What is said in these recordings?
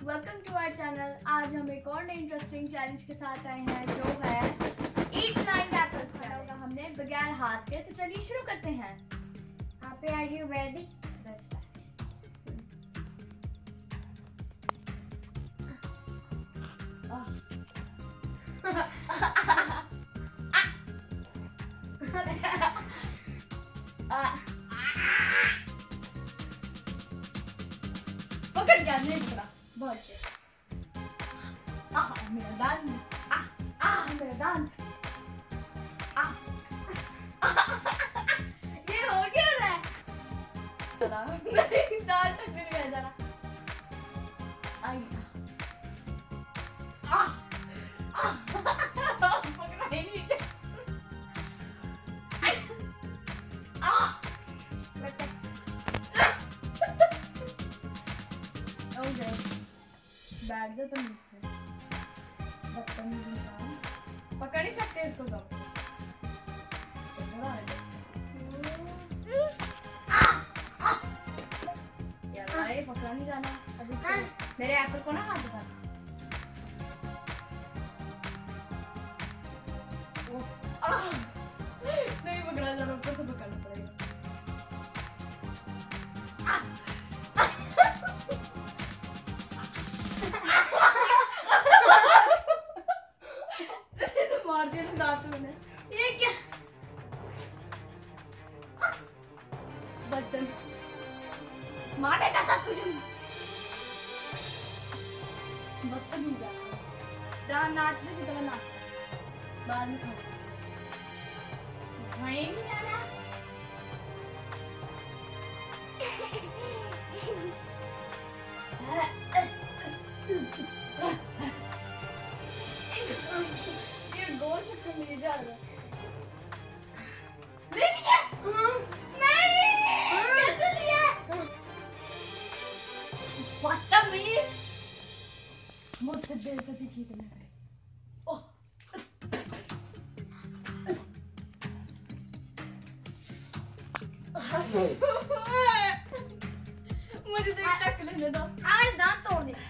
Welcome to our channel. आज हम एक और नए इंटरेस्टिंग चैलेंज के साथ आए हैं जो है ईट 9 एप्पल्स खाना होगा हमने बगैर हाथ के। तो चलिए शुरू करते हैं। आप आर यू रेडी? पकड़ गया नहीं पकड़ा बहुत मेरा दांत मेरा दांत ये हो क्या रहा है? नहीं दांत तक गिर गया जरा। पकड़ा ही नीचे। बैठ जा तुम इससे बदतमीज इंसान। पकड़ ही सकते इसको सब। यार भाई पकड़ा नहीं जाना अब इसको। मेरे एप्पल को ना हाथ दिखा। नहीं पकड़ा जाना, ऊपर से पकड़ना पड़ेगा। मार दिया दांत मैंने। ये क्या बर्तन मारने का था कुछ बर्तन हो गया। जहाँ नाचने की तरह नाच बाद में खा नहीं आना। गोल चक्कर में जा रहा है। ले लिया? नहीं कैसे लिया? बदतमीज। मुझसे बेइज्जती की तुमने। ओह मुझे तो एक चक्कर लेने दो। हमारे दांत तोड़ दे।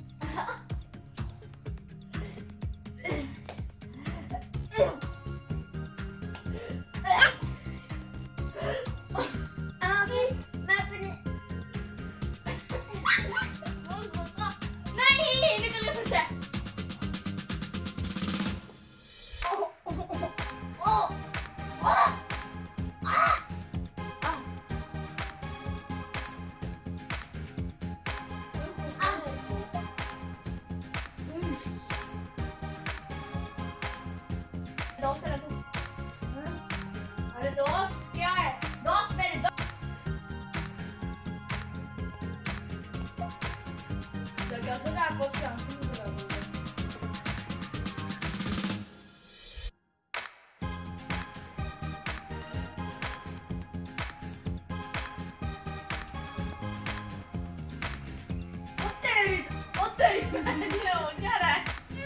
अरे दोस्त क्या है? दोस्त मेरे दोस्त। तो क्या सोचा आपको चांस नहीं मिला? ओ तेरी मैंने हो क्या रहा है?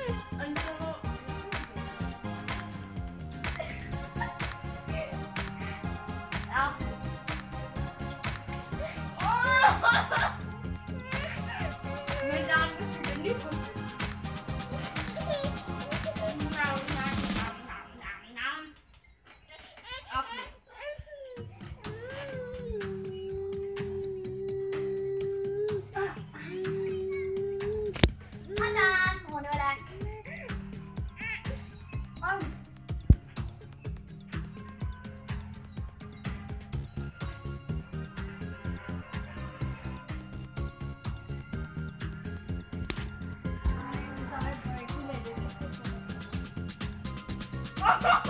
मैं जान के नहीं होने वाला है। Oh,